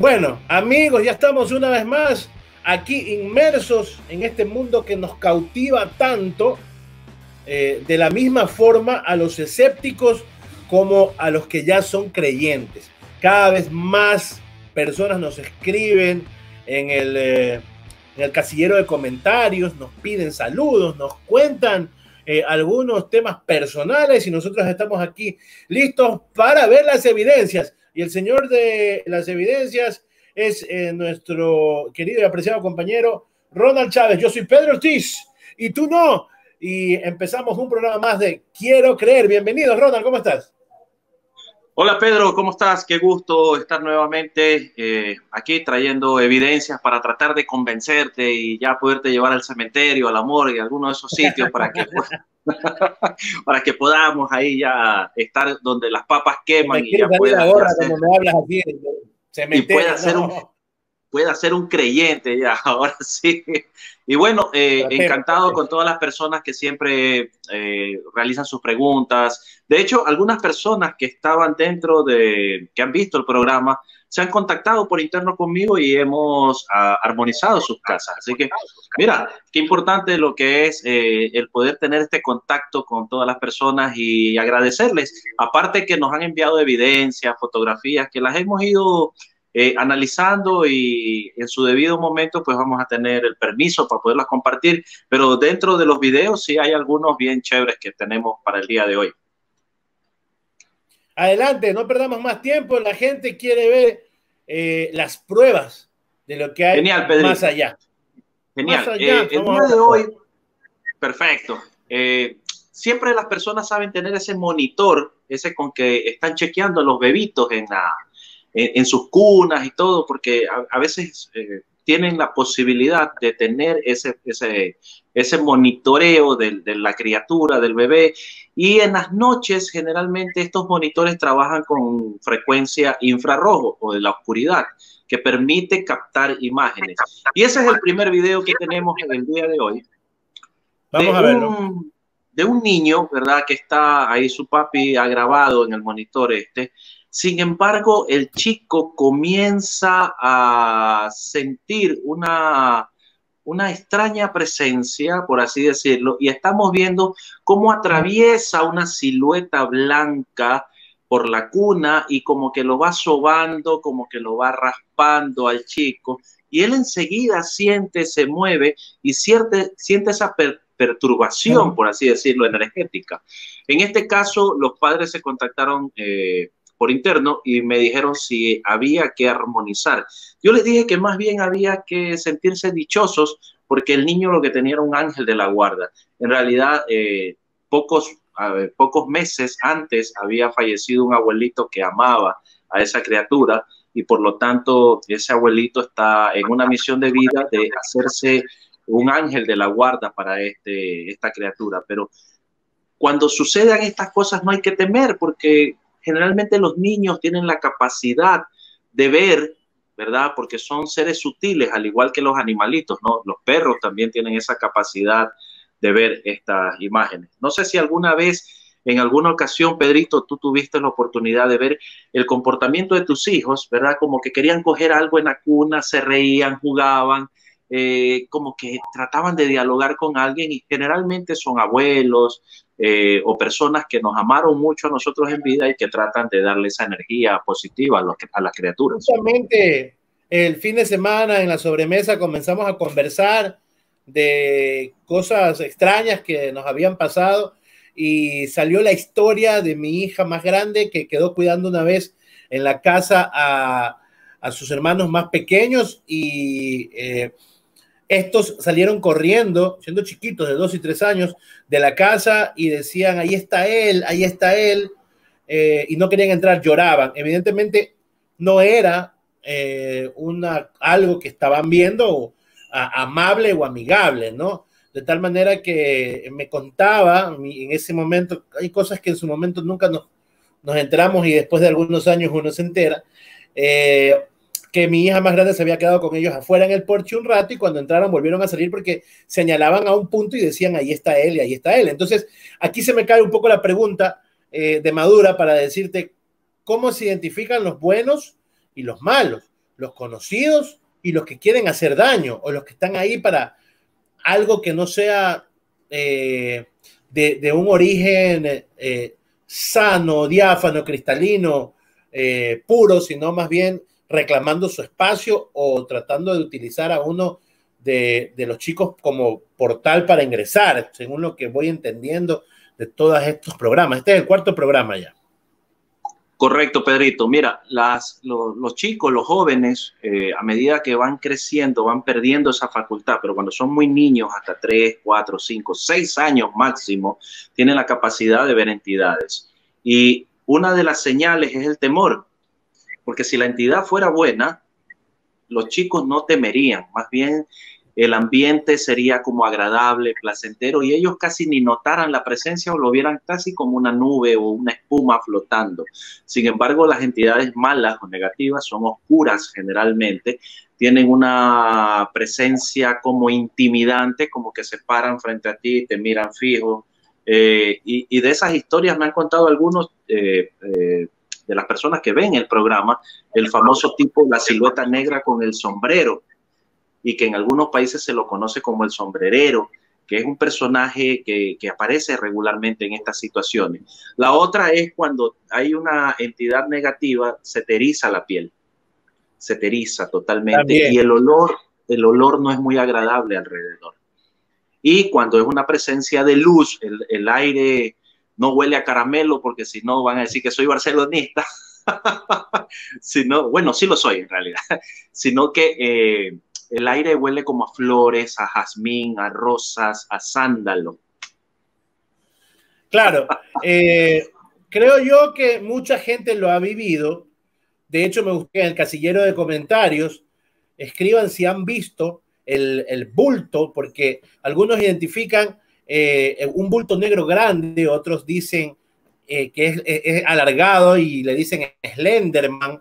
Bueno, amigos, ya estamos una vez más aquí inmersos en este mundo que nos cautiva tanto, de la misma forma a los escépticos como a los que ya son creyentes. Cada vez más personas nos escriben en el casillero de comentarios, nos piden saludos, nos cuentan algunos temas personales y nosotros estamos aquí listos para ver las evidencias. Y el señor de las evidencias es nuestro querido y apreciado compañero Ronald Chávez. Yo soy Pedro Ortiz y tú no. Y empezamos un programa más de Quiero Creer. Bienvenido, Ronald, ¿cómo estás? Hola Pedro, ¿cómo estás? Qué gusto estar nuevamente aquí trayendo evidencias para tratar de convencerte y ya poderte llevar al cementerio, al amor y a alguno de esos sitios para que, para que podamos ahí ya estar donde las papas queman y ya puedas ahora cuando me hablas así, y pueda ser un creyente ya, ahora sí. Y bueno, encantado con todas las personas que siempre realizan sus preguntas. De hecho, algunas personas que estaban que han visto el programa, se han contactado por interno conmigo y hemos armonizado sus casas. Así que, mira, qué importante lo que es el poder tener este contacto con todas las personas y agradecerles. Aparte que nos han enviado evidencias, fotografías, que las hemos ido analizando y en su debido momento pues vamos a tener el permiso para poderlas compartir, pero dentro de los videos sí hay algunos bien chéveres que tenemos para el día de hoy. Adelante, no perdamos más tiempo, la gente quiere ver las pruebas de lo que hay. Genial, Pedrito. Más allá. Genial. Más allá, el día de hoy, perfecto. Siempre las personas saben tener ese monitor, ese con que están chequeando a los bebitos en sus cunas y todo, porque a veces tienen la posibilidad de tener ese monitoreo de la criatura, del bebé, y en las noches generalmente estos monitores trabajan con frecuencia infrarrojo o de la oscuridad, que permite captar imágenes. Y ese es el primer video que tenemos en el día de hoy. Vamos a verlo. De un niño, ¿verdad? Que está ahí, su papi ha grabado en el monitor este. Sin embargo, el chico comienza a sentir una extraña presencia, por así decirlo, y estamos viendo cómo atraviesa una silueta blanca por la cuna y como que lo va sobando, como que lo va raspando al chico, y él enseguida se mueve y siente esa perturbación, por así decirlo, energética. En este caso, los padres se contactaron por interno y me dijeron si había que armonizar. Yo les dije que más bien había que sentirse dichosos porque el niño lo que tenía era un ángel de la guarda. En realidad, pocos meses antes había fallecido un abuelito que amaba a esa criatura y por lo tanto ese abuelito está en una misión de vida de hacerse un ángel de la guarda para esta criatura. Pero cuando sucedan estas cosas no hay que temer porque generalmente los niños tienen la capacidad de ver, ¿verdad? Porque son seres sutiles, al igual que los animalitos, ¿no? Los perros también tienen esa capacidad de ver estas imágenes. No sé si alguna vez, en alguna ocasión, Pedrito, tú tuviste la oportunidad de ver el comportamiento de tus hijos, ¿verdad? Como que querían coger algo en la cuna, se reían, jugaban, como que trataban de dialogar con alguien y generalmente son abuelos, o personas que nos amaron mucho a nosotros en vida y que tratan de darle esa energía positiva a las criaturas. Justamente el fin de semana en la sobremesa comenzamos a conversar de cosas extrañas que nos habían pasado y salió la historia de mi hija más grande que quedó cuidando una vez en la casa a sus hermanos más pequeños y estos salieron corriendo, siendo chiquitos de 2 y 3 años, de la casa y decían, ahí está él, y no querían entrar, lloraban. Evidentemente no era algo que estaban viendo amable o amigable, ¿no? De tal manera que me contaba en ese momento, hay cosas que en su momento nunca nos enteramos y después de algunos años uno se entera, que mi hija más grande se había quedado con ellos afuera en el porche un rato y cuando entraron volvieron a salir porque señalaban a un punto y decían ahí está él y ahí está él. Entonces aquí se me cae un poco la pregunta de Madura para decirte cómo se identifican los buenos y los malos, los conocidos y los que quieren hacer daño, o los que están ahí para algo que no sea de un origen sano, diáfano, cristalino, puro, sino más bien reclamando su espacio o tratando de utilizar a uno de los chicos como portal para ingresar, según lo que voy entendiendo de todos estos programas. Este es el cuarto programa ya. Correcto, Pedrito. Mira, los chicos, los jóvenes, a medida que van creciendo, van perdiendo esa facultad, pero cuando son muy niños, hasta 3, 4, 5, 6 años máximo, tienen la capacidad de ver entidades. Y una de las señales es el temor, porque si la entidad fuera buena, los chicos no temerían, más bien el ambiente sería como agradable, placentero, y ellos casi ni notaran la presencia o lo vieran casi como una nube o una espuma flotando. Sin embargo, las entidades malas o negativas son oscuras generalmente, tienen una presencia como intimidante, como que se paran frente a ti, te miran fijo, y de esas historias me han contado algunos de las personas que ven el programa, el famoso tipo, la silueta negra con el sombrero, y que en algunos países se lo conoce como el sombrerero, que es un personaje que aparece regularmente en estas situaciones. La otra es cuando hay una entidad negativa, se te eriza la piel, se te eriza totalmente. También. Y el olor no es muy agradable alrededor. Y cuando es una presencia de luz, el aire no huele a caramelo, porque si no van a decir que soy barcelonista. Sino, bueno, sí lo soy en realidad, sino que el aire huele como a flores, a jazmín, a rosas, a sándalo. Claro, creo yo que mucha gente lo ha vivido. De hecho, me gusta en el casillero de comentarios escriban si han visto el bulto, porque algunos identifican un bulto negro grande, otros dicen que es alargado y le dicen Slenderman.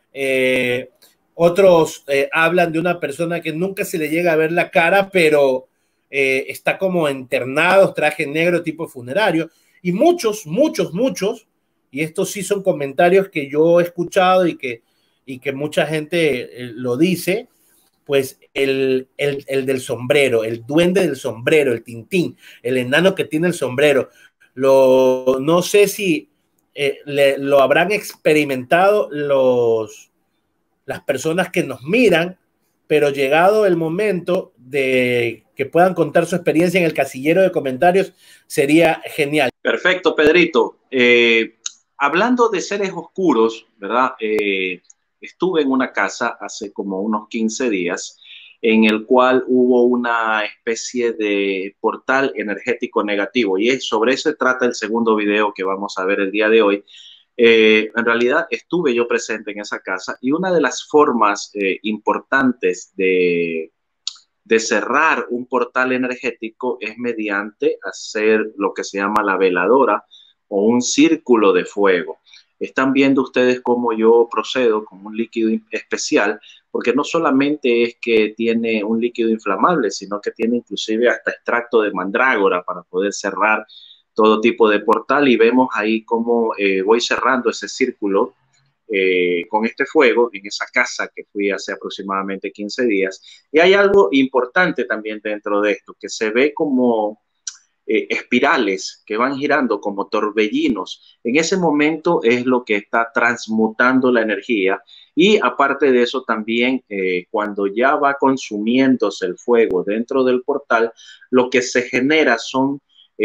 Otros hablan de una persona que nunca se le llega a ver la cara, pero está como internado, traje negro tipo funerario. Y muchos, y estos sí son comentarios que yo he escuchado y que mucha gente lo dice, pues el del sombrero, el duende del sombrero, el Tintín, el enano que tiene el sombrero. No sé si lo habrán experimentado las personas que nos miran, pero llegado el momento de que puedan contar su experiencia en el casillero de comentarios, sería genial. Perfecto, Pedrito. Hablando de seres oscuros, ¿verdad? Estuve en una casa hace como unos 15 días en el cual hubo una especie de portal energético negativo, y sobre eso trata el segundo video que vamos a ver el día de hoy. En realidad estuve yo presente en esa casa, y una de las formas importantes de cerrar un portal energético es mediante hacer lo que se llama la veladora o un círculo de fuego. Están viendo ustedes cómo yo procedo con un líquido especial, porque no solamente es que tiene un líquido inflamable, sino que tiene inclusive hasta extracto de mandrágora para poder cerrar todo tipo de portal, y vemos ahí cómo voy cerrando ese círculo con este fuego en esa casa que fui hace aproximadamente 15 días. Y hay algo importante también dentro de esto, que se ve como espirales que van girando como torbellinos. En ese momento es lo que está transmutando la energía. Y aparte de eso también, cuando ya va consumiéndose el fuego dentro del portal, lo que se genera son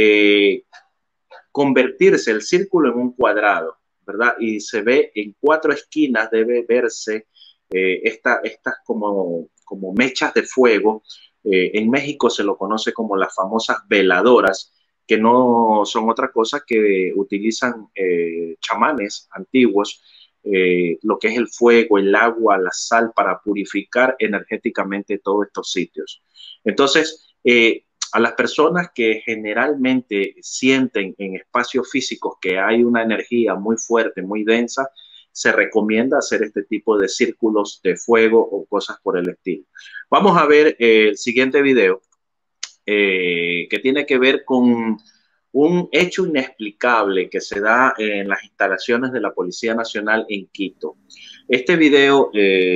convertirse el círculo en un cuadrado, ¿verdad? Y se ve en 4 esquinas, debe verse estas como mechas de fuego. En México se lo conoce como las famosas veladoras, que no son otra cosa que utilizan chamanes antiguos, lo que es el fuego, el agua, la sal, para purificar energéticamente todos estos sitios. Entonces, a las personas que generalmente sienten en espacios físicos que hay una energía muy fuerte, muy densa, se recomienda hacer este tipo de círculos de fuego o cosas por el estilo. Vamos a ver el siguiente video, que tiene que ver con un hecho inexplicable que se da en las instalaciones de la Policía Nacional en Quito. Este video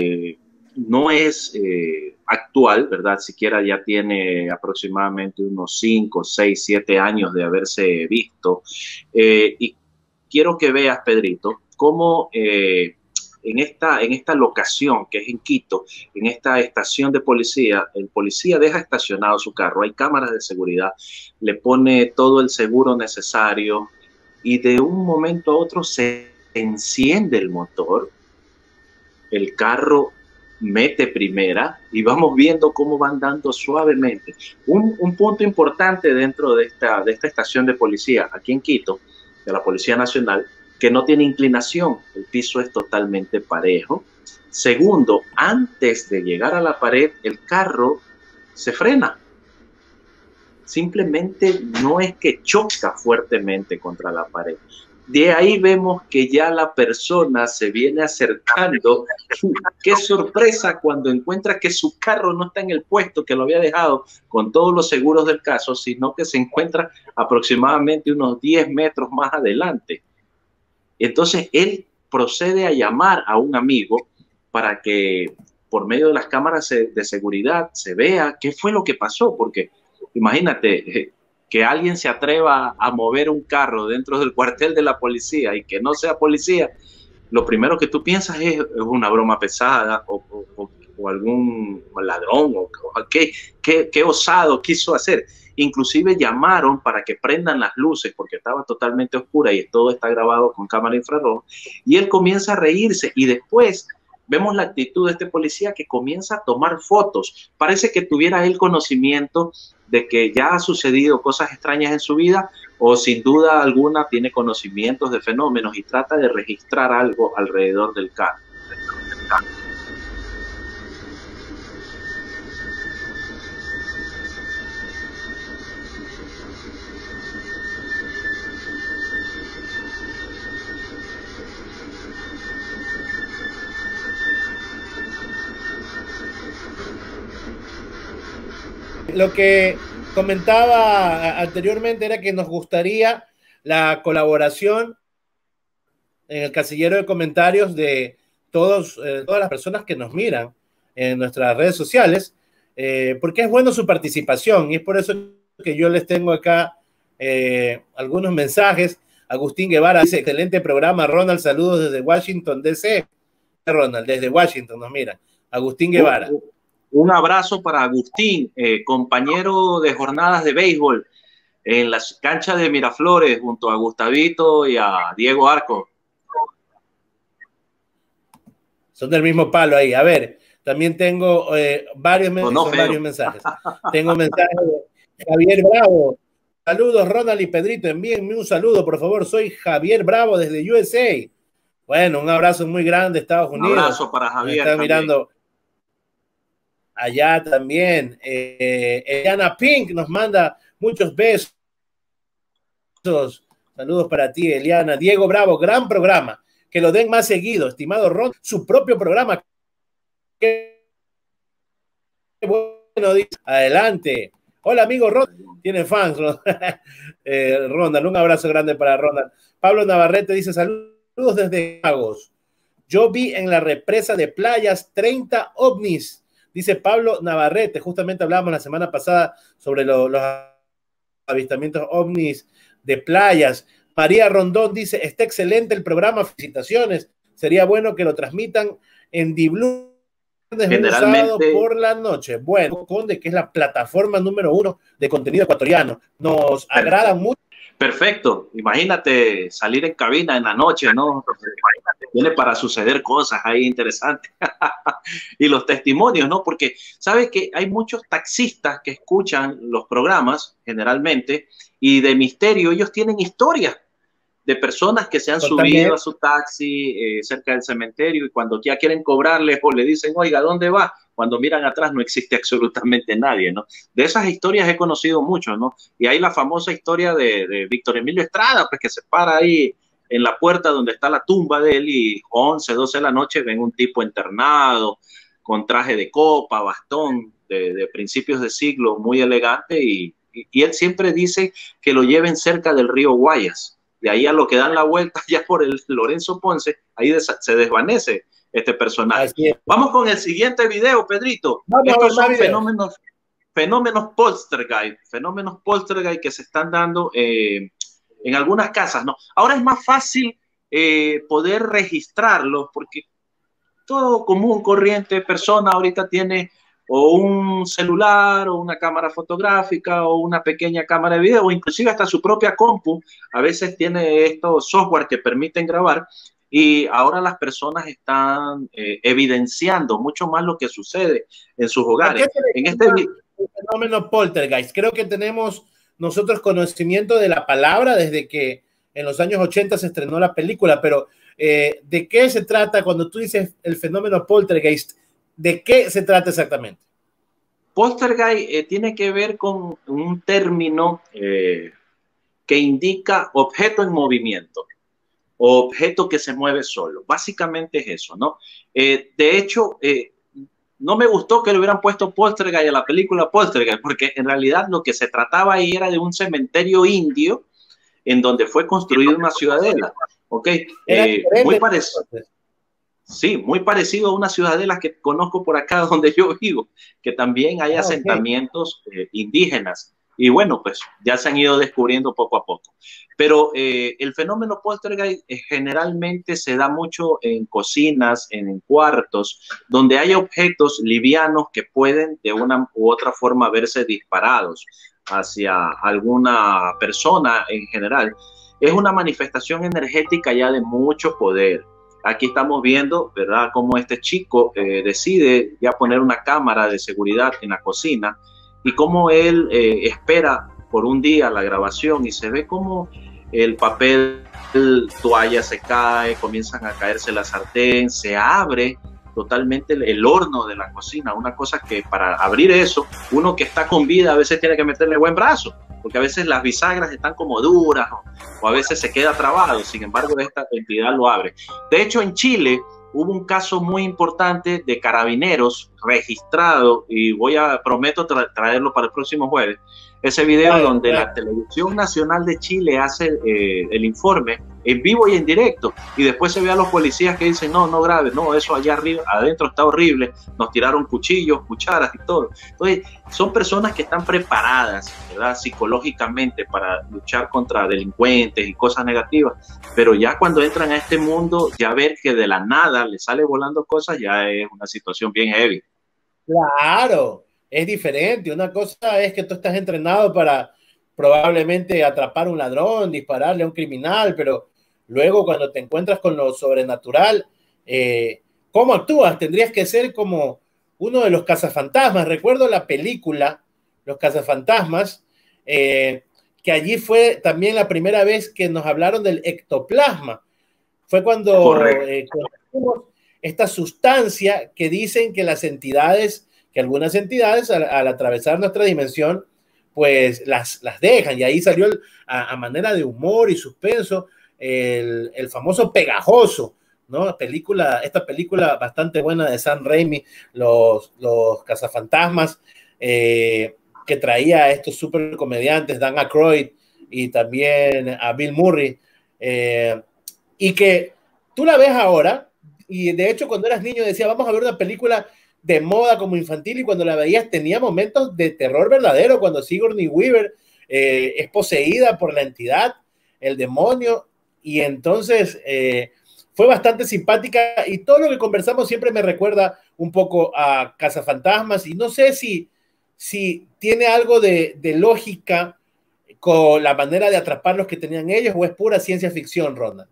no es actual, ¿verdad? Siquiera ya tiene aproximadamente unos 5, 6, 7 años de haberse visto. Y quiero que veas, Pedrito, cómo en esta locación que es en Quito, en esta estación de policía, el policía deja estacionado su carro, hay cámaras de seguridad, le pone todo el seguro necesario y de un momento a otro se enciende el motor, el carro mete primera y vamos viendo cómo van dando suavemente. Un punto importante dentro de esta estación de policía aquí en Quito, de la Policía Nacional, que no tiene inclinación, el piso es totalmente parejo. Segundo, antes de llegar a la pared, el carro se frena. Simplemente no es que choca fuertemente contra la pared. De ahí vemos que ya la persona se viene acercando. Qué sorpresa cuando encuentra que su carro no está en el puesto que lo había dejado con todos los seguros del caso, sino que se encuentra aproximadamente unos 10 metros más adelante. Entonces él procede a llamar a un amigo para que por medio de las cámaras de seguridad se vea qué fue lo que pasó, porque imagínate que alguien se atreva a mover un carro dentro del cuartel de la policía y que no sea policía, lo primero que tú piensas es una broma pesada o algún ladrón o qué osado quiso hacer. Inclusive llamaron para que prendan las luces porque estaba totalmente oscura y todo está grabado con cámara infrarroja. Y él comienza a reírse y después vemos la actitud de este policía que comienza a tomar fotos. Parece que tuviera él conocimiento de que ya ha sucedido cosas extrañas en su vida o sin duda alguna tiene conocimientos de fenómenos y trata de registrar algo alrededor del carro. Lo que comentaba anteriormente era que nos gustaría la colaboración en el casillero de comentarios de todas las personas que nos miran en nuestras redes sociales, porque es bueno su participación y es por eso que yo les tengo acá algunos mensajes. Agustín Guevara dice, excelente programa, Ronald, saludos desde Washington, D.C. Ronald, desde Washington nos mira. Agustín Guevara. Un abrazo para Agustín, compañero de jornadas de béisbol en las canchas de Miraflores junto a Gustavito y a Diego Arco. Son del mismo palo ahí. A ver, también tengo varios mensajes. Tengo mensajes de Javier Bravo. Saludos, Ronald y Pedrito. Envíenme un saludo, por favor. Soy Javier Bravo desde USA. Bueno, un abrazo muy grande, Estados Unidos. Un abrazo para Javier. Están mirando allá también. Eliana Pink nos manda muchos besos. Saludos para ti, Eliana. Diego Bravo, gran programa. Que lo den más seguido, estimado Ron, su propio programa. Qué bueno, dice. Adelante. Hola, amigo Ron. Tiene fans, Ronald. Un abrazo grande para Ronald. Pablo Navarrete dice, saludos desde Lagos. Yo vi en la represa de Playas 30 ovnis. Dice Pablo Navarrete. Justamente hablábamos la semana pasada sobre los avistamientos ovnis de Playas. María Rondón dice, está excelente el programa, felicitaciones. Sería bueno que lo transmitan en Diblu generalmente por la noche. Bueno, Conde, que es la plataforma número 1 de contenido ecuatoriano. Nos agrada mucho. Perfecto. Imagínate salir en cabina en la noche, ¿no? Tiene para suceder cosas ahí interesantes. Y los testimonios, ¿no? Porque sabe que hay muchos taxistas que escuchan los programas generalmente y de misterio ellos tienen historias de personas que se han subido a su taxi cerca del cementerio y cuando ya quieren cobrarles o le dicen, oiga, ¿dónde va? Cuando miran atrás no existe absolutamente nadie, ¿no? De esas historias he conocido mucho, ¿no? Y hay la famosa historia de Víctor Emilio Estrada, pues que se para ahí en la puerta donde está la tumba de él y 11, 12 de la noche ven un tipo internado con traje de copa, bastón, de principios de siglo, muy elegante y y él siempre dice que lo lleven cerca del río Guayas. De ahí a lo que dan la vuelta ya por el Lorenzo Ponce, ahí se desvanece este personaje. Vamos con el siguiente video, Pedrito. Estos son fenómenos poltergeist que se están dando en algunas casas, ¿no? Ahora es más fácil poder registrarlos porque todo común, corriente, persona ahorita tiene o un celular o una cámara fotográfica o una pequeña cámara de video o inclusive hasta su propia compu. A veces tiene estos software que permiten grabar y ahora las personas están evidenciando mucho más lo que sucede en sus hogares. En este fenómeno poltergeist, creo que tenemos nosotros conocimiento de la palabra desde que en los años 80 se estrenó la película, pero ¿de qué se trata cuando tú dices el fenómeno poltergeist? ¿De qué se trata exactamente? Poltergeist tiene que ver con un término que indica objeto en movimiento o objeto que se mueve solo. Básicamente es eso, ¿no? De hecho, no me gustó que le hubieran puesto Poltergeist a la película Poltergeist, porque en realidad lo que se trataba ahí era de un cementerio indio en donde fue construida una ciudadela. ¿Ok? Muy parecido. Sí, muy parecido a una ciudadela que conozco por acá donde yo vivo, que también hay asentamientos indígenas. Y bueno, pues ya se han ido descubriendo poco a poco. Pero el fenómeno poltergeist generalmente se da mucho en cocinas, en cuartos, donde hay objetos livianos que pueden de una u otra forma verse disparados hacia alguna persona en general. Es una manifestación energética ya de mucho poder. Aquí estamos viendo, ¿verdad?, cómo este chico decide ya poner una cámara de seguridad en la cocina y cómo él espera por un día la grabación y se ve cómo el papel, toalla se cae, comienzan a caerse la sartén, se abre totalmente el horno de la cocina, una cosa que para abrir eso, uno que está con vida a veces tiene que meterle buen brazo, porque a veces las bisagras están como duras o a veces se queda trabado, sin embargo esta entidad lo abre. De hecho, en Chile hubo un caso muy importante de carabineros registrado y prometo traerlo para el próximo jueves, ese video donde la Televisión Nacional de Chile hace el informe en vivo y en directo y después se ve a los policías que dicen no grave, no, eso allá arriba, adentro está horrible, nos tiraron cuchillos, cucharas y todo. Entonces son personas que están preparadas, ¿verdad?, psicológicamente para luchar contra delincuentes y cosas negativas, pero ya cuando entran a este mundo, ya ver que de la nada les sale volando cosas ya es una situación bien heavy. Claro, es diferente. Una cosa es que tú estás entrenado para probablemente atrapar a un ladrón, dispararle a un criminal, pero luego cuando te encuentras con lo sobrenatural, ¿cómo actúas? Tendrías que ser como uno de los cazafantasmas. Recuerdo la película Los Cazafantasmas, que allí fue también la primera vez que nos hablaron del ectoplasma. Fue cuando conocimos esta sustancia que dicen que las entidades, que algunas entidades al atravesar nuestra dimensión, pues las dejan, y ahí salió a manera de humor y suspenso el famoso Pegajoso, ¿no? Esta película bastante buena de Sam Raimi, los cazafantasmas, que traía a estos super comediantes, Dan Aykroyd y también a Bill Murray, y que tú la ves ahora. Y de hecho, cuando eras niño decía, vamos a ver una película de moda como infantil, y cuando la veías tenía momentos de terror verdadero, cuando Sigourney Weaver es poseída por la entidad, el demonio, y entonces fue bastante simpática, y todo lo que conversamos siempre me recuerda un poco a Cazafantasmas, y no sé si tiene algo de lógica con la manera de atraparlos que tenían ellos, o es pura ciencia ficción, Ronald.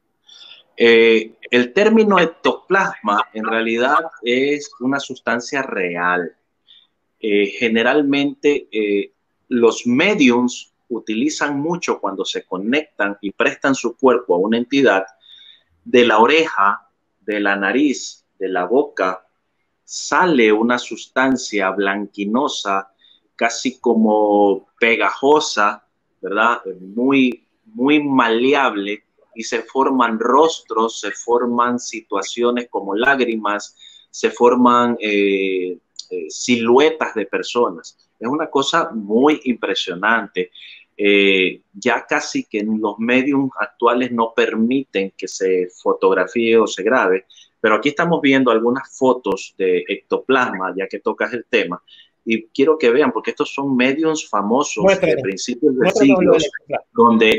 El término ectoplasma en realidad es una sustancia real. Generalmente los mediums utilizan mucho cuando se conectan y prestan su cuerpo a una entidad. De la oreja, de la nariz, de la boca, sale una sustancia blanquinosa, casi como pegajosa, ¿verdad? Muy maleable, y se forman rostros, se forman situaciones como lágrimas, se forman siluetas de personas. Es una cosa muy impresionante. Ya casi que los medios actuales no permiten que se fotografíe o se grabe, pero aquí estamos viendo algunas fotos de ectoplasma, ya que tocas el tema, y quiero que vean, porque estos son medios famosos de Muéstranos, principios de muéstranos lo del siglos, ejemplar.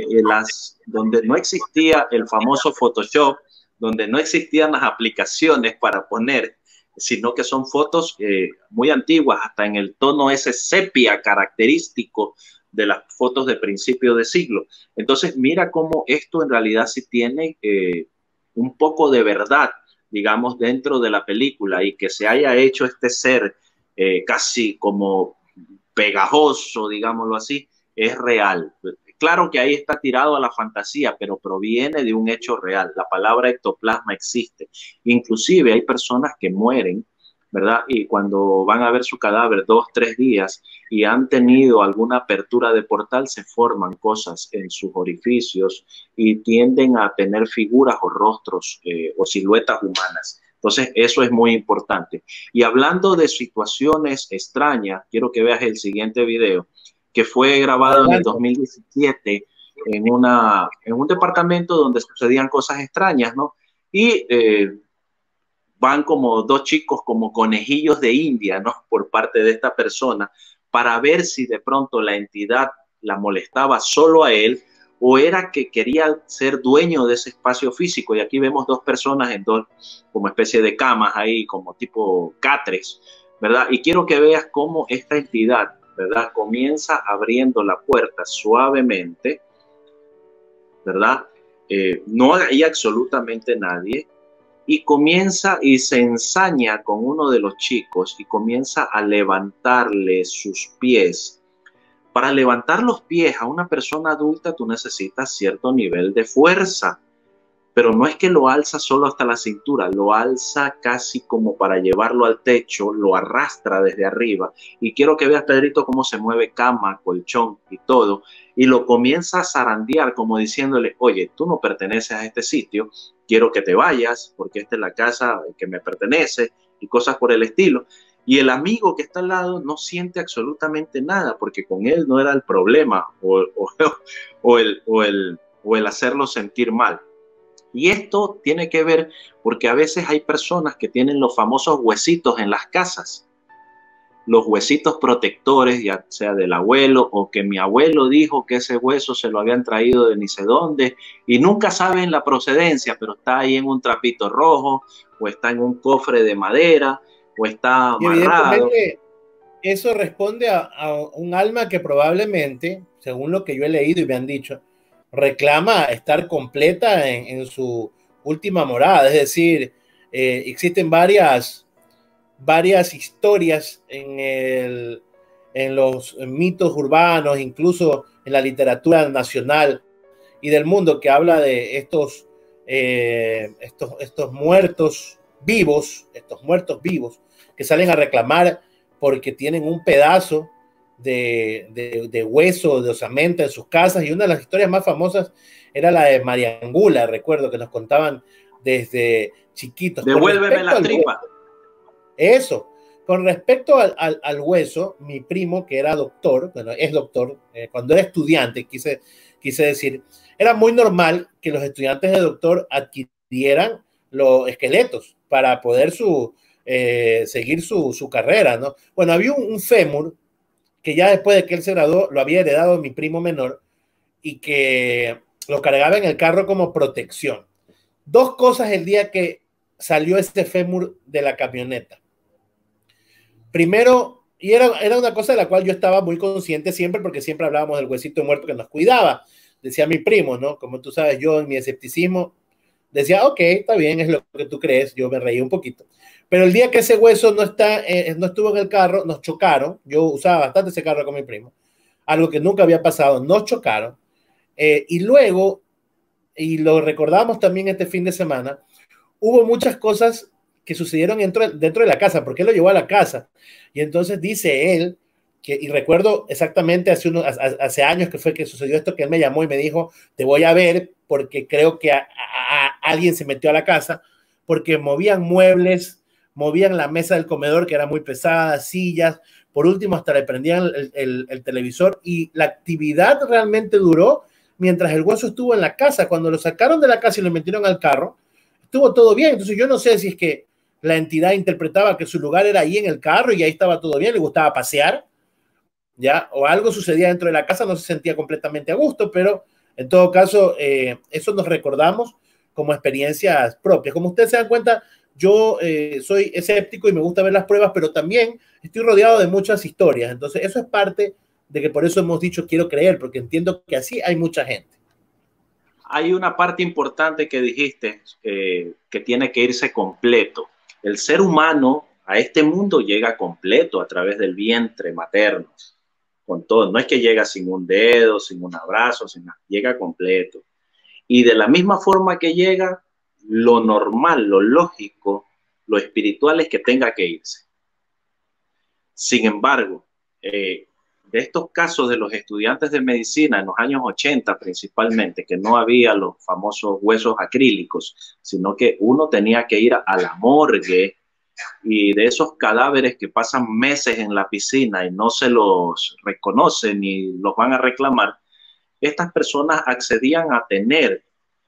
donde no existía el famoso Photoshop, donde no existían las aplicaciones para poner, sino que son fotos muy antiguas, hasta en el tono ese sepia característico de las fotos de principio de siglo. Entonces, mira cómo esto en realidad sí tiene un poco de verdad, digamos, dentro de la película, y que se haya hecho este ser casi como pegajoso, digámoslo así, es real. Claro que ahí está tirado a la fantasía, pero proviene de un hecho real. La palabra ectoplasma existe. Inclusive hay personas que mueren, ¿verdad? Y cuando van a ver su cadáver 2, 3 días y han tenido alguna apertura de portal, se forman cosas en sus orificios y tienden a tener figuras o rostros o siluetas humanas. Entonces, eso es muy importante. Y hablando de situaciones extrañas, quiero que veas el siguiente video, que fue grabado en el 2017 en un departamento donde sucedían cosas extrañas, ¿no? Y van como dos chicos como conejillos de India, ¿no? Por parte de esta persona, para ver si de pronto la entidad la molestaba solo a él o era que quería ser dueño de ese espacio físico. Y aquí vemos dos personas en dos como especie de camas ahí, como tipo catres, ¿verdad? Y quiero que veas cómo esta entidad, ¿verdad? Comienza abriendo la puerta suavemente, ¿verdad? No hay absolutamente nadie, y comienza y se ensaña con uno de los chicos y comienza a levantarle sus pies. Para levantar los pies a una persona adulta tú necesitas cierto nivel de fuerza, pero no es que lo alza solo hasta la cintura, lo alza casi como para llevarlo al techo, lo arrastra desde arriba. Y quiero que veas, Pedrito, cómo se mueve cama, colchón y todo, y lo comienza a zarandear como diciéndole, oye, tú no perteneces a este sitio, quiero que te vayas porque esta es la casa que me pertenece y cosas por el estilo. Y el amigo que está al lado no siente absolutamente nada porque con él no era el problema o el hacerlo sentir mal. Y esto tiene que ver porque a veces hay personas que tienen los famosos huesitos en las casas, los huesitos protectores, ya sea del abuelo o que mi abuelo dijo que ese hueso se lo habían traído de ni sé dónde y nunca saben la procedencia, pero está ahí en un trapito rojo o está en un cofre de madera o está Y amarrado. evidentemente eso responde a un alma que probablemente, según lo que yo he leído y me han dicho, reclama estar completa en su última morada. Es decir, existen varias historias en los mitos urbanos, incluso en la literatura nacional y del mundo, que habla de estos muertos vivos, que salen a reclamar porque tienen un pedazo de hueso, de osamenta en sus casas. Y una de las historias más famosas era la de Mariangula, recuerdo que nos contaban desde chiquitos. Devuélveme la tripa. Eso. Con respecto al hueso, mi primo, que era doctor, bueno, es doctor, cuando era estudiante, quise decir, era muy normal que los estudiantes de doctor adquirieran los esqueletos para poder seguir su carrera, ¿no? Bueno, había un fémur que ya después de que él se graduó, lo había heredado mi primo menor y que lo cargaba en el carro como protección. Dos cosas el día que salió ese fémur de la camioneta. Primero, y era una cosa de la cual yo estaba muy consciente siempre, porque siempre hablábamos del huesito muerto que nos cuidaba, decía mi primo, ¿no? Como tú sabes, yo en mi escepticismo decía, ok, está bien, es lo que tú crees, yo me reí un poquito. Pero el día que ese hueso no estuvo en el carro, nos chocaron, yo usaba bastante ese carro con mi primo, algo que nunca había pasado, nos chocaron, y luego, y lo recordamos también este fin de semana, hubo muchas cosas que sucedieron dentro de la casa, porque él lo llevó a la casa. Y entonces dice él, y recuerdo exactamente hace años que fue que sucedió esto, que él me llamó y me dijo, te voy a ver porque creo que alguien se metió a la casa, porque movían muebles, movían la mesa del comedor, que era muy pesada, sillas, por último hasta le prendían el televisor, y la actividad realmente duró mientras el hueso estuvo en la casa. Cuando lo sacaron de la casa y lo metieron al carro, estuvo todo bien. Entonces yo no sé si es que la entidad interpretaba que su lugar era ahí en el carro y ahí estaba todo bien, le gustaba pasear, ¿ya? O algo sucedía dentro de la casa, no se sentía completamente a gusto, pero en todo caso, eso nos recordamos como experiencias propias. Como ustedes se dan cuenta, yo soy escéptico y me gusta ver las pruebas, pero también estoy rodeado de muchas historias. Entonces, eso es parte de que por eso hemos dicho quiero creer, porque entiendo que así hay mucha gente. Hay una parte importante que dijiste, que tiene que irse completo. El ser humano a este mundo llega completo a través del vientre materno, con todo. No es que llega sin un dedo, sin un abrazo, sin nada, llega completo. Y de la misma forma que llega, lo normal, lo lógico, lo espiritual es que tenga que irse. Sin embargo, de estos casos de los estudiantes de medicina en los años 80 principalmente, que no había los famosos huesos acrílicos, sino que uno tenía que ir a la morgue, y de esos cadáveres que pasan meses en la piscina y no se los reconocen ni los van a reclamar, estas personas accedían a tener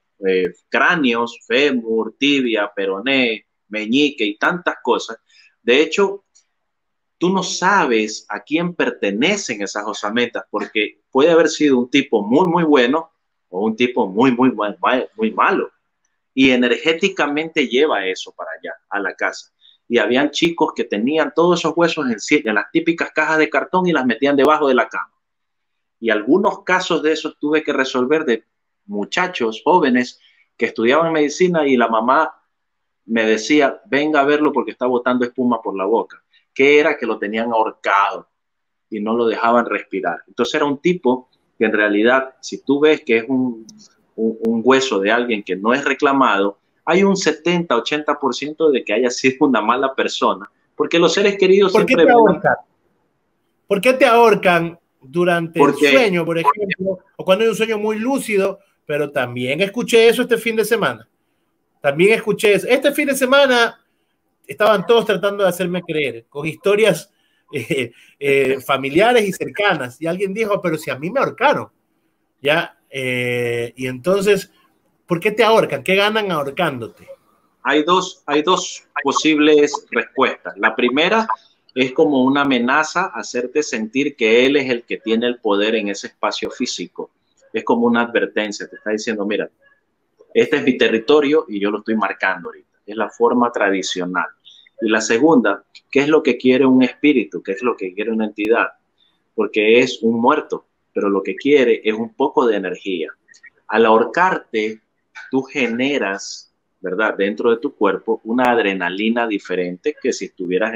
cráneos, fémur, tibia, peroné, meñique y tantas cosas. De hecho, tú no sabes a quién pertenecen esas osamentas, porque puede haber sido un tipo muy, muy bueno o un tipo muy, muy, muy malo. Y energéticamente lleva eso para allá, a la casa. Y habían chicos que tenían todos esos huesos en las típicas cajas de cartón y las metían debajo de la cama. Y algunos casos de esos tuve que resolver, de muchachos jóvenes que estudiaban medicina, y la mamá me decía, venga a verlo porque está botando espuma por la boca. Que era que lo tenían ahorcado y no lo dejaban respirar. Entonces era un tipo que en realidad, si tú ves que es un hueso de alguien que no es reclamado, hay un 70-80% de que haya sido una mala persona, porque los seres queridos siempre... ¿Por qué te ahorcan? ¿Por qué te ahorcan durante el sueño, por ejemplo, o cuando hay un sueño muy lúcido? Pero también escuché eso este fin de semana. También escuché eso. Este fin de semana estaban todos tratando de hacerme creer, con historias familiares y cercanas. Y alguien dijo, pero si a mí me ahorcaron, ¿ya? Y entonces, ¿por qué te ahorcan? ¿Qué ganan ahorcándote? Hay dos posibles respuestas. La primera es como una amenaza, hacerte sentir que él es el que tiene el poder en ese espacio físico. Es como una advertencia, te está diciendo, mira, este es mi territorio y yo lo estoy marcando ahorita. Es la forma tradicional. Y la segunda, ¿qué es lo que quiere un espíritu? ¿Qué es lo que quiere una entidad? Porque es un muerto, pero lo que quiere es un poco de energía. Al ahorcarte, tú generas, ¿verdad?, dentro de tu cuerpo una adrenalina diferente que si estuvieras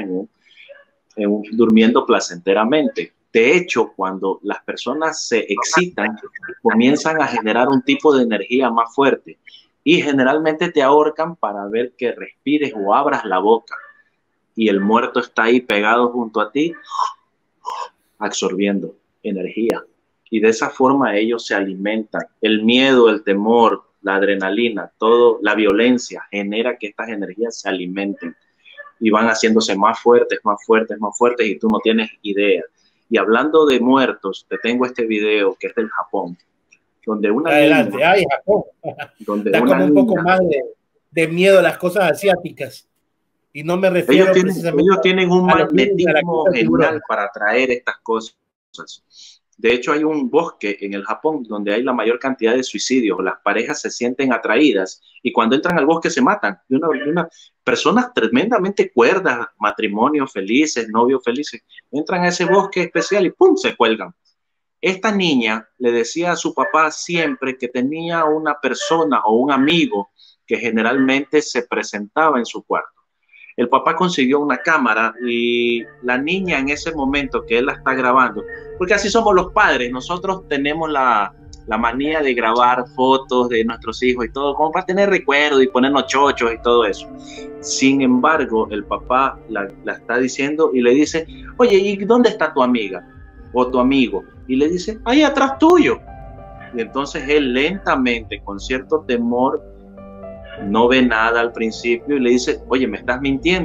durmiendo placenteramente. De hecho, cuando las personas se excitan, comienzan a generar un tipo de energía más fuerte, y generalmente te ahorcan para ver que respires o abras la boca, y el muerto está ahí pegado junto a ti, absorbiendo energía. Y de esa forma ellos se alimentan. El miedo, el temor, la adrenalina, todo, la violencia genera que estas energías se alimenten y van haciéndose más fuertes, más fuertes, más fuertes, y tú no tienes idea. Y hablando de muertos, te tengo este video que es del Japón, donde una adelante, niña, ay, Japón, donde da como un poco más de miedo a las cosas asiáticas. Y no me refiero ellos tienen un magnetismo genial para atraer estas cosas. De hecho, hay un bosque en el Japón donde hay la mayor cantidad de suicidios. Las parejas se sienten atraídas y cuando entran al bosque se matan. Personas tremendamente cuerdas, matrimonios felices, novios felices, entran a ese bosque especial y ¡pum!, se cuelgan. Esta niña le decía a su papá siempre que tenía una persona o un amigo que generalmente se presentaba en su cuarto. El papá consiguió una cámara y la niña en ese momento que él la está grabando, porque así somos los padres, nosotros tenemos la manía de grabar fotos de nuestros hijos y todo, como para tener recuerdos y ponernos chochos y todo eso. Sin embargo, el papá la está diciendo y le dice, oye, ¿y dónde está tu amiga o tu amigo? Y le dice, ahí atrás tuyo. Y entonces él lentamente, con cierto temor, no ve nada al principio y le dice, oye, me estás mintiendo.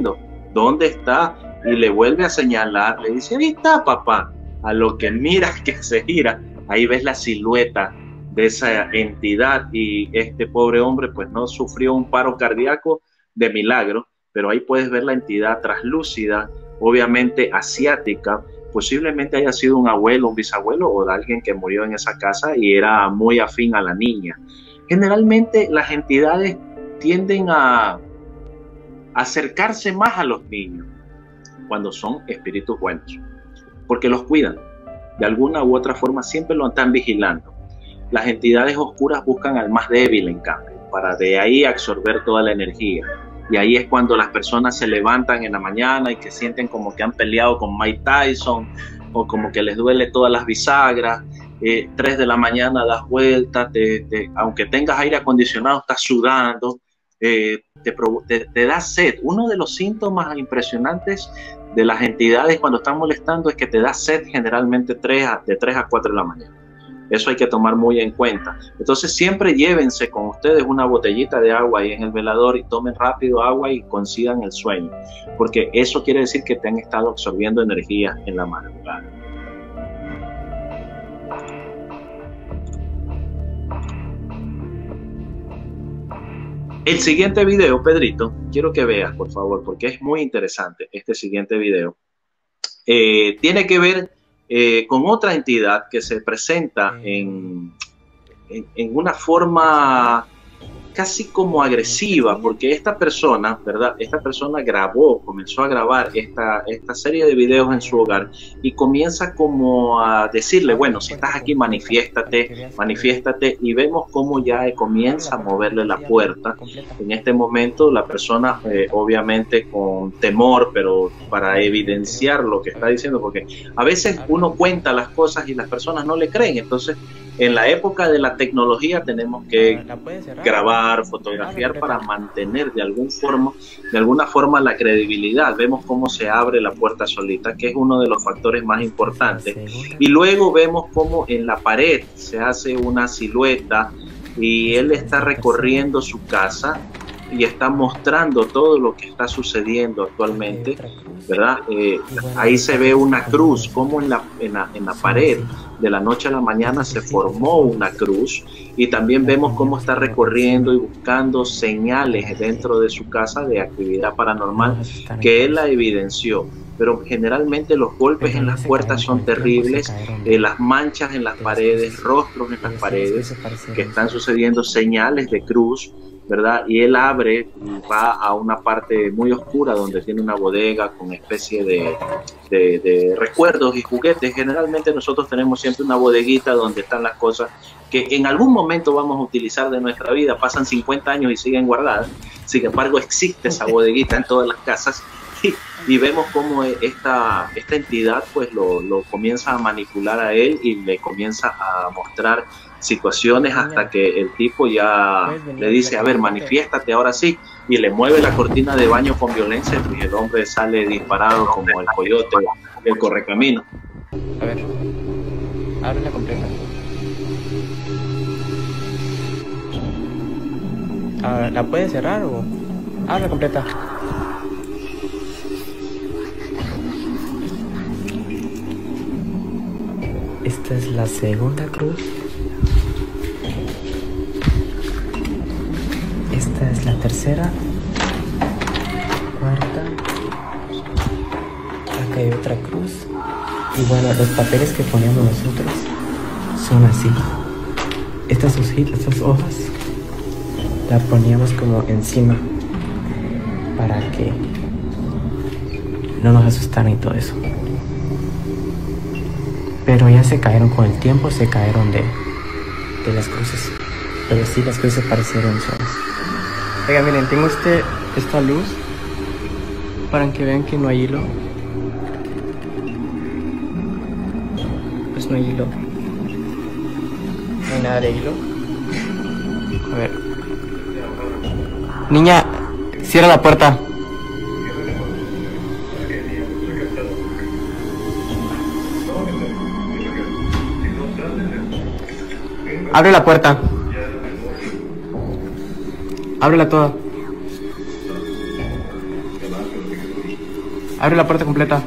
¿Dónde está? Y le vuelve a señalar, le dice, ahí está, papá. A lo que mira que se gira, ahí ves la silueta de esa entidad, y este pobre hombre pues no sufrió un paro cardíaco de milagro, pero ahí puedes ver la entidad traslúcida, obviamente asiática. Posiblemente haya sido un abuelo, un bisabuelo o de alguien que murió en esa casa y era muy afín a la niña. Generalmente las entidades tienden a acercarse más a los niños cuando son espíritus buenos, porque los cuidan. De alguna u otra forma siempre lo están vigilando. Las entidades oscuras buscan al más débil, en cambio, para de ahí absorber toda la energía. Y ahí es cuando las personas se levantan en la mañana y que sienten como que han peleado con Mike Tyson, o como que les duele todas las bisagras. 3 de la mañana das vueltas, aunque tengas aire acondicionado, estás sudando, te da sed. Uno de los síntomas impresionantes de las entidades cuando están molestando es que te da sed, generalmente de 3 a 4 de la mañana. Eso hay que tomar muy en cuenta. Entonces siempre llévense con ustedes una botellita de agua ahí en el velador y tomen rápido agua y consigan el sueño, porque eso quiere decir que te han estado absorbiendo energía en la madrugada. El siguiente video, Pedrito, quiero que veas, por favor, porque es muy interesante este siguiente video. Tiene que ver con otra entidad que se presenta en una forma casi como agresiva, porque esta persona, ¿verdad? Esta persona comenzó a grabar esta serie de videos en su hogar y comienza como a decirle, bueno, si estás aquí, manifiéstate, y vemos cómo ya comienza a moverle la puerta. En este momento la persona, obviamente con temor, pero para evidenciar lo que está diciendo, porque a veces uno cuenta las cosas y las personas no le creen. Entonces, en la época de la tecnología tenemos que grabar, fotografiar para mantener de alguna forma la credibilidad. Vemos cómo se abre la puerta solita, que es uno de los factores más importantes. Y luego vemos cómo en la pared se hace una silueta y él está recorriendo su casa y está mostrando todo lo que está sucediendo actualmente, ¿verdad? Ahí se ve una cruz, como en la pared de la noche a la mañana se formó una cruz, y también vemos cómo está recorriendo y buscando señales dentro de su casa de actividad paranormal que él la evidenció. Pero generalmente los golpes en las puertas son terribles, las manchas en las paredes, rostros en las paredes, que están sucediendo señales de cruz, ¿verdad? Y él abre y va a una parte muy oscura donde tiene una bodega con especie de recuerdos y juguetes. Generalmente nosotros tenemos siempre una bodeguita donde están las cosas que en algún momento vamos a utilizar de nuestra vida. Pasan 50 años y siguen guardadas. Sin embargo, existe esa bodeguita en todas las casas. Y vemos cómo esta entidad pues lo comienza a manipular a él y le comienza a mostrar situaciones hasta que el tipo ya le dice, a ver, manifiéstate ahora sí, y le mueve la cortina de baño con violencia y el hombre sale disparado como el coyote, el correcamino. A ver, ábrela completa. ¿La puedes cerrar o...? Ábrela completa. Esta es la segunda cruz. Esta es la tercera. Cuarta. Acá hay otra cruz. Y bueno, los papeles que poníamos nosotros son así. Estas hojas las poníamos como encima para que no nos asustaran y todo eso. Pero ya se cayeron con el tiempo, se cayeron de las cruces. Pero sí, las cruces parecieron solas. Oigan, miren, tengo esta luz para que vean que no hay hilo. Pues no hay hilo. No hay nada de hilo. A ver. Niña, cierra la puerta. Abre la puerta. Ábrela toda. Abre la puerta completa.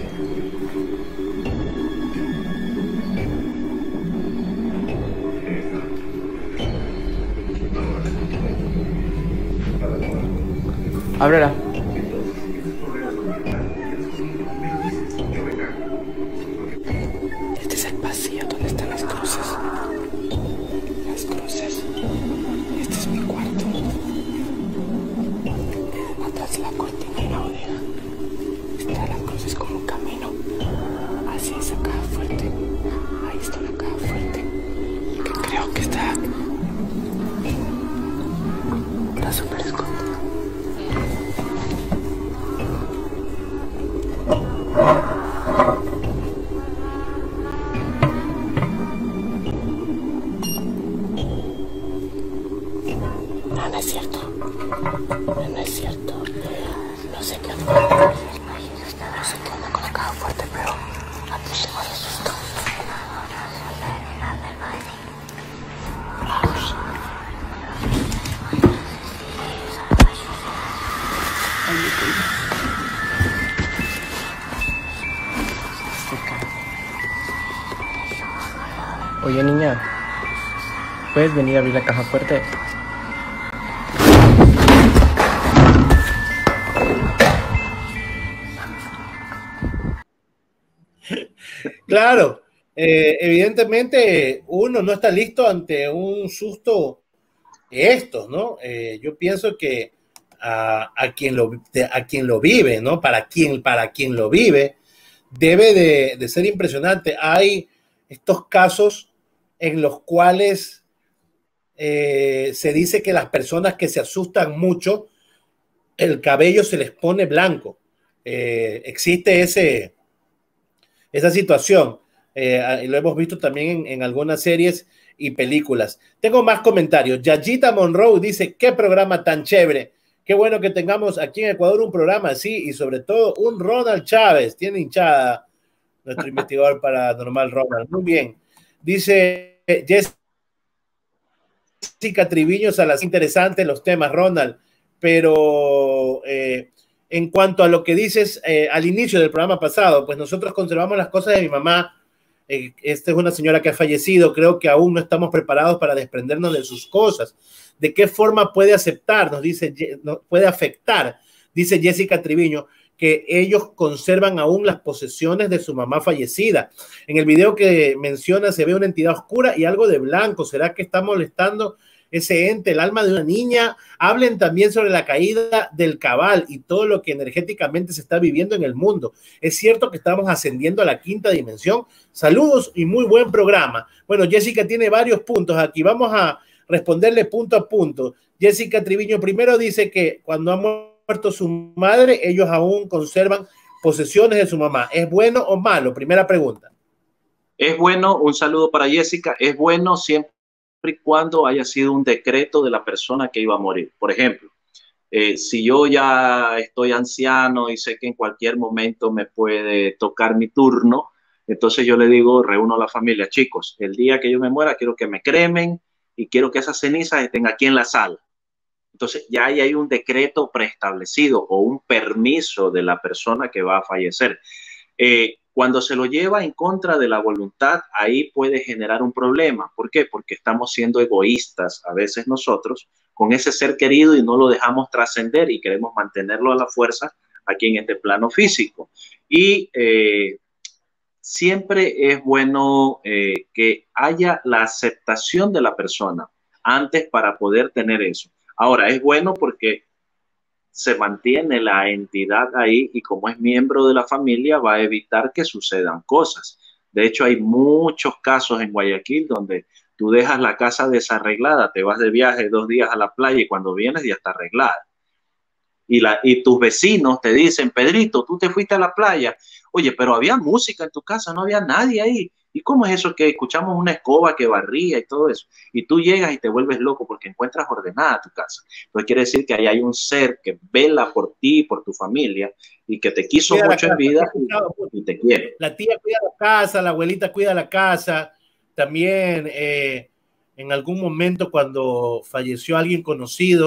Ábrela. Este es el pasillo donde están las cruces. Las cruces. Este es mi cuarto. Atrás de la cortina y la bodega. Está las cruces como un camino. Hacia esa caja fuerte. Ahí está la caja fuerte. Que creo que está súper escondida. No, no es cierto. No es cierto. No sé qué onda. No sé qué onda con la caja fuerte, pero aquí tengo de susto. Oye, niña, ¿puedes venir a abrir la caja fuerte? Claro, evidentemente uno no está listo ante un susto de estos, ¿no? Yo pienso que a quien lo vive, ¿no? Para quien lo vive, debe de ser impresionante. Hay estos casos en los cuales se dice que las personas que se asustan mucho, el cabello se les pone blanco. Existe esa situación. Lo hemos visto también en algunas series y películas. Tengo más comentarios. Yayita Monroe dice, qué programa tan chévere. Qué bueno que tengamos aquí en Ecuador un programa así y sobre todo un Ronald Chávez. Tiene hinchada nuestro investigador paranormal Ronald. Muy bien. Dice Jessica Triviño Salas, interesante los temas, Ronald, pero en cuanto a lo que dices al inicio del programa pasado, pues nosotros conservamos las cosas de mi mamá. Esta es una señora que ha fallecido, creo que aún no estamos preparados para desprendernos de sus cosas. ¿De qué forma puede aceptar? Puede afectar, dice Jessica Triviño, que ellos conservan aún las posesiones de su mamá fallecida. En el video que menciona se ve una entidad oscura y algo de blanco. ¿Será que está molestando ese ente, el alma de una niña? Hablen también sobre la caída del cabal y todo lo que energéticamente se está viviendo en el mundo. ¿Es cierto que estamos ascendiendo a la quinta dimensión? Saludos y muy buen programa. Bueno, Jessica tiene varios puntos aquí. Vamos a responderle punto a punto. Jessica Triviño primero dice que cuando ha muerto su madre, ellos aún conservan posesiones de su mamá. ¿Es bueno o malo? Primera pregunta. Es bueno, un saludo para Jessica, es bueno siempre y cuando haya sido un decreto de la persona que iba a morir. Por ejemplo, si yo ya estoy anciano y sé que en cualquier momento me puede tocar mi turno, entonces yo le digo, reúno a la familia, chicos, el día que yo me muera quiero que me cremen y quiero que esas cenizas estén aquí en la sala. Entonces ya ahí hay un decreto preestablecido o un permiso de la persona que va a fallecer. Cuando se lo lleva en contra de la voluntad, ahí puede generar un problema. ¿Por qué? Porque estamos siendo egoístas a veces nosotros con ese ser querido y no lo dejamos trascender y queremos mantenerlo a la fuerza aquí en este plano físico. Y siempre es bueno que haya la aceptación de la persona antes para poder tener eso. Ahora, es bueno porque se mantiene la entidad ahí y como es miembro de la familia va a evitar que sucedan cosas. De hecho, hay muchos casos en Guayaquil donde tú dejas la casa desarreglada, te vas de viaje 2 días a la playa y cuando vienes ya está arreglada. Y tus vecinos te dicen, Pedrito, tú te fuiste a la playa. Oye, pero había música en tu casa, no había nadie ahí. ¿Y cómo es eso que escuchamos una escoba que barría y todo eso? Y tú llegas y te vuelves loco porque encuentras ordenada tu casa. Entonces quiere decir que ahí hay un ser que vela por ti, por tu familia y que te quiso mucho en vida y te quiere. La tía cuida la casa, la abuelita cuida la casa. También en algún momento cuando falleció alguien conocido,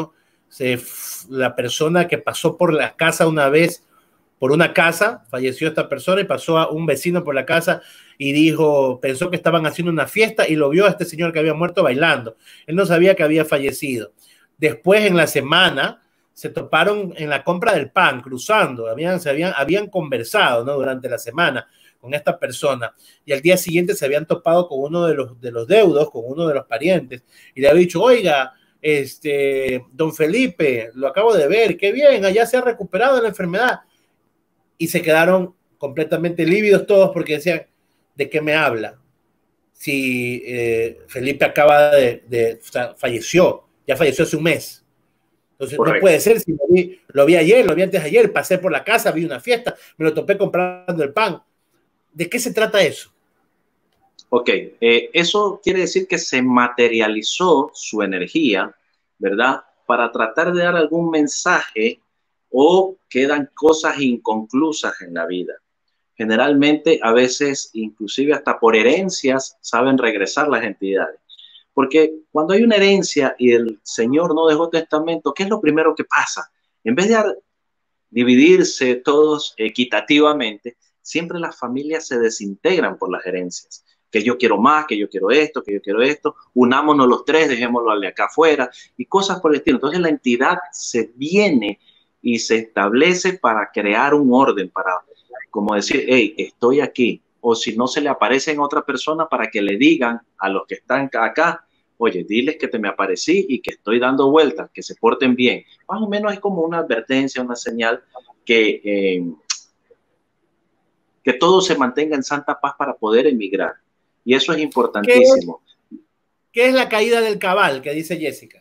la persona que pasó por la casa una vez, por una casa, falleció esta persona y pasó a un vecino por la casa y dijo, pensó que estaban haciendo una fiesta y lo vio a este señor que había muerto bailando. Él no sabía que había fallecido. Después, en la semana, se toparon en la compra del pan, cruzando, habían conversado, ¿no?, durante la semana con esta persona, y al día siguiente se habían topado con uno de los deudos, con uno de los parientes, y le había dicho, oiga, don Felipe, lo acabo de ver, qué bien, allá se ha recuperado de la enfermedad, y se quedaron completamente lívidos todos porque decían, ¿de qué me habla? Si Felipe acaba o sea, ya falleció hace un mes. Entonces, correcto, no puede ser, si lo vi ayer, lo vi antes de ayer, pasé por la casa, vi una fiesta, me lo topé comprando el pan. ¿De qué se trata eso? Ok, eso quiere decir que se materializó su energía, ¿verdad? Para tratar de dar algún mensaje, o quedan cosas inconclusas en la vida. Generalmente, a veces, inclusive hasta por herencias, saben regresar las entidades. Porque cuando hay una herencia y el señor no dejó testamento, ¿qué es lo primero que pasa? En vez de dividirse todos equitativamente, siempre las familias se desintegran por las herencias. Que yo quiero más, que yo quiero esto, que yo quiero esto, unámonos los tres, dejémoslo al de acá afuera y cosas por el estilo. Entonces la entidad se viene y se establece para crear un orden, para como decir, hey, estoy aquí. O si no se le aparece en otra persona, para que le digan a los que están acá, oye, diles que te me aparecí y que estoy dando vueltas, que se porten bien. Más o menos es como una advertencia, una señal que todo se mantenga en santa paz para poder emigrar. Y eso es importantísimo. ¿Qué es la caída del cabal que dice Jessica?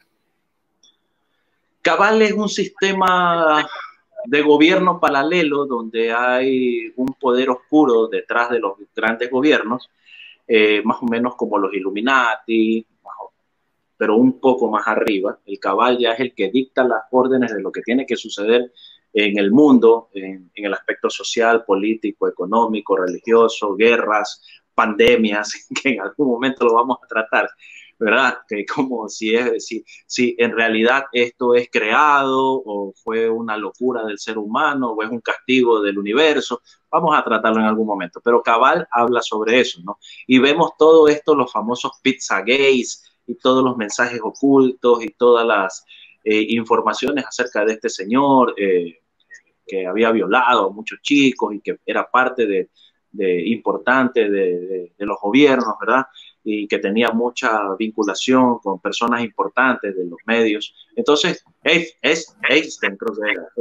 Cabal es un sistema de gobierno paralelo donde hay un poder oscuro detrás de los grandes gobiernos, más o menos como los Illuminati, pero un poco más arriba. El cabal ya es el que dicta las órdenes de lo que tiene que suceder en el mundo, en el aspecto social, político, económico, religioso, guerras, pandemias, que en algún momento lo vamos a tratar, ¿verdad? Que como si en realidad esto es creado o fue una locura del ser humano o es un castigo del universo, vamos a tratarlo en algún momento. Pero cabal habla sobre eso, ¿no? Y vemos todo esto, los famosos Pizzagates y todos los mensajes ocultos y todas las informaciones acerca de este señor que había violado a muchos chicos y que era parte importante de los gobiernos, ¿verdad? Y que tenía mucha vinculación con personas importantes de los medios. Entonces, Einstein, creo que era.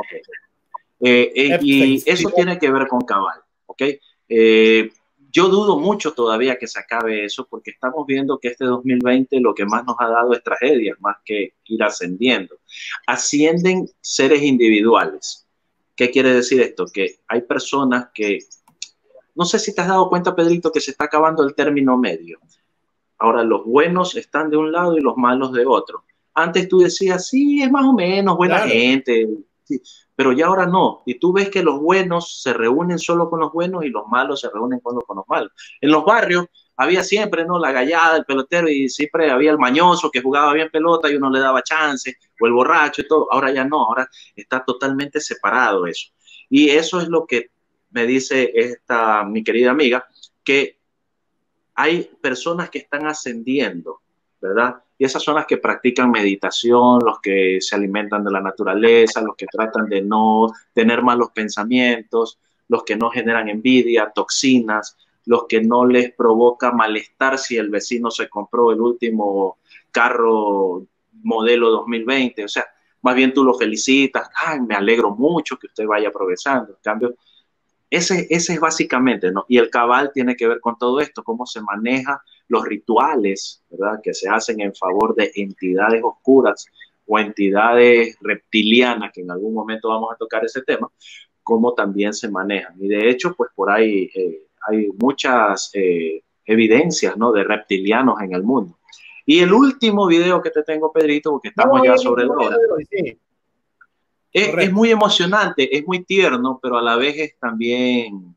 Y eso tiene que ver con cabal, ¿ok? Yo dudo mucho todavía que se acabe eso, porque estamos viendo que este 2020 lo que más nos ha dado es tragedias, más que ir ascendiendo. Ascienden seres individuales. ¿Qué quiere decir esto? Que hay personas que, no sé si te has dado cuenta, Pedrito, que se está acabando el término medio. Ahora los buenos están de un lado y los malos de otro. Antes tú decías, sí, es más o menos buena gente, sí, pero ya ahora no. Y tú ves que los buenos se reúnen solo con los buenos y los malos se reúnen con los malos. En los barrios había siempre, ¿no?, la gallada, el pelotero, y siempre había el mañoso que jugaba bien pelota y uno le daba chance, o el borracho y todo. Ahora ya no, ahora está totalmente separado eso. Y eso es lo que me dice mi querida amiga, que hay personas que están ascendiendo, ¿verdad? Y esas son las que practican meditación, los que se alimentan de la naturaleza, los que tratan de no tener malos pensamientos, los que no generan envidia, toxinas, los que no les provoca malestar si el vecino se compró el último carro modelo 2020. O sea, más bien tú lo felicitas, ay, me alegro mucho que usted vaya progresando. En cambio, ese es básicamente, ¿no? Y el cabal tiene que ver con todo esto, cómo se maneja los rituales, ¿verdad?, que se hacen en favor de entidades oscuras o entidades reptilianas, que en algún momento vamos a tocar ese tema, cómo también se manejan. Y de hecho, pues por ahí hay muchas evidencias, ¿no?, de reptilianos en el mundo. Y el último video que te tengo, Pedrito, porque estamos ya sobre la hora. Sí. Es muy emocionante, es muy tierno, pero a la vez es también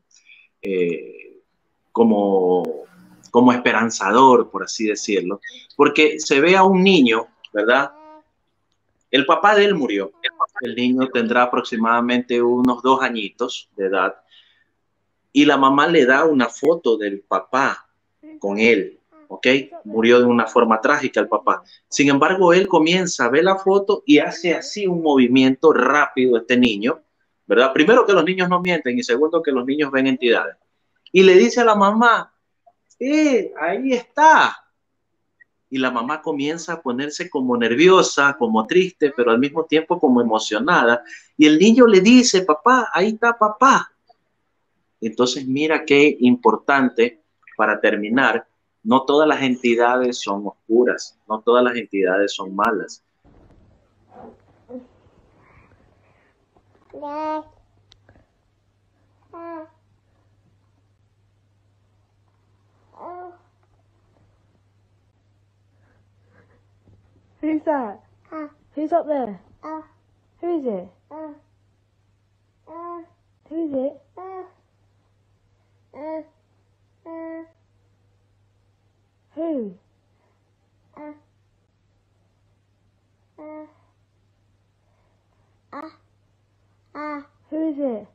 como esperanzador, por así decirlo, porque se ve a un niño, ¿verdad?, El papá de él murió. El niño tendrá aproximadamente unos 2 añitos de edad. Y la mamá le da una foto del papá con él, ¿ok? Murió de una forma trágica el papá. Sin embargo, él comienza a ver la foto y hace así un movimiento rápido este niño, ¿verdad? Primero, que los niños no mienten, y segundo, que los niños ven entidades. Y le dice a la mamá, ahí está. Y la mamá comienza a ponerse como nerviosa, como triste, pero al mismo tiempo como emocionada. Y el niño le dice, papá, ahí está papá. Entonces, mira qué importante, para terminar, no todas las entidades son oscuras, no todas las entidades son malas. Who's that? Who's up there? Who is it? Who is it? Who? Who is it?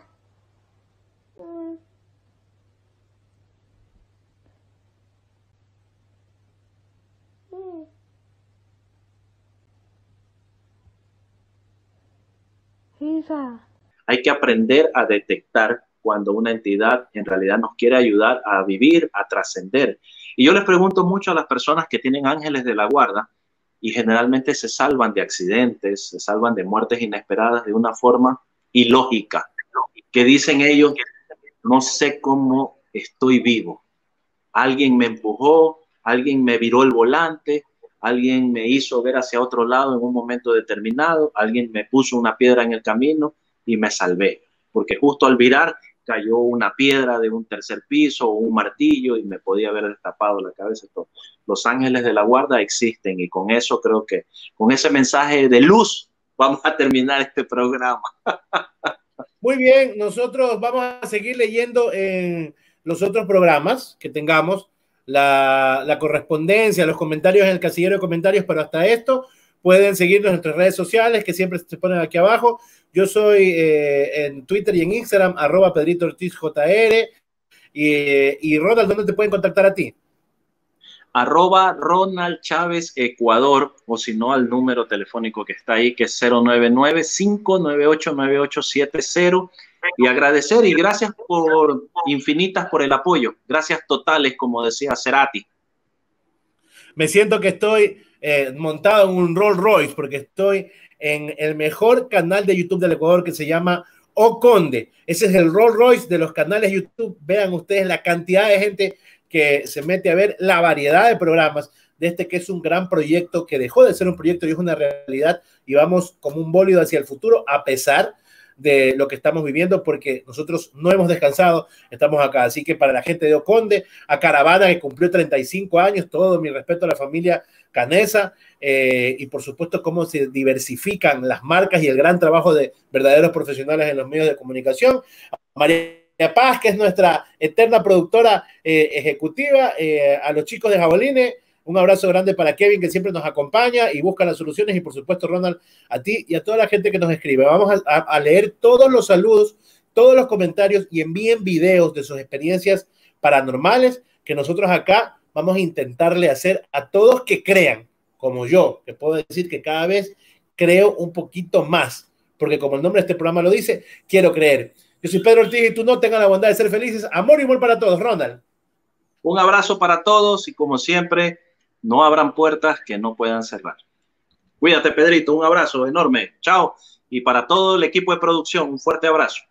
Who's that? Hay que aprender a detectar cuando una entidad en realidad nos quiere ayudar a vivir, a trascender. Y yo les pregunto mucho a las personas que tienen ángeles de la guarda, y generalmente se salvan de accidentes, se salvan de muertes inesperadas de una forma ilógica, que dicen ellos, no sé cómo estoy vivo. Alguien me empujó, alguien me viró el volante, alguien me hizo ver hacia otro lado en un momento determinado, alguien me puso una piedra en el camino y me salvé. Porque justo al virar cayó una piedra de un tercer piso o un martillo y me podía haber destapado la cabeza. Todo. Los ángeles de la guarda existen, y con eso creo que, con ese mensaje de luz, vamos a terminar este programa. Muy bien, nosotros vamos a seguir leyendo en los otros programas que tengamos la correspondencia, los comentarios en el casillero de comentarios, pero hasta esto pueden seguirnos en nuestras redes sociales, que siempre se ponen aquí abajo. Yo soy en Twitter y en Instagram, @PedritoOrtizJR. Y Ronald, ¿dónde te pueden contactar a ti? @Ronald Chávez Ecuador, o si no, al número telefónico que está ahí, que es 099-598-9870. Y agradecer y gracias infinitas por el apoyo. Gracias totales, como decía Cerati. Me siento que estoy montado en un Rolls Royce, porque estoy en el mejor canal de YouTube del Ecuador, que se llama O Conde. Ese es el Rolls Royce de los canales YouTube. Vean ustedes la cantidad de gente que se mete a ver la variedad de programas de este, que es un gran proyecto, que dejó de ser un proyecto y es una realidad, y vamos como un bólido hacia el futuro, a pesar de lo que estamos viviendo, porque nosotros no hemos descansado, estamos acá. Así que para la gente de Oconde, a Caravana, que cumplió 35 años, todo mi respeto a la familia Canesa, y por supuesto cómo se diversifican las marcas y el gran trabajo de verdaderos profesionales en los medios de comunicación. María Paz, que es nuestra eterna productora ejecutiva, a los chicos de Jaboline, un abrazo grande para Kevin, que siempre nos acompaña y busca las soluciones, y por supuesto, Ronald, a ti y a toda la gente que nos escribe. Vamos a leer todos los saludos, todos los comentarios, y envíen videos de sus experiencias paranormales, que nosotros acá vamos a intentarle hacer a todos que crean, como yo, que puedo decir que cada vez creo un poquito más, porque como el nombre de este programa lo dice, quiero creer. Yo soy Pedro Ortiz y tú no. Tengan la bondad de ser felices. Amor y amor para todos. Ronald. Un abrazo para todos, y como siempre, no abran puertas que no puedan cerrar. Cuídate, Pedrito. Un abrazo enorme. Chao. Y para todo el equipo de producción, un fuerte abrazo.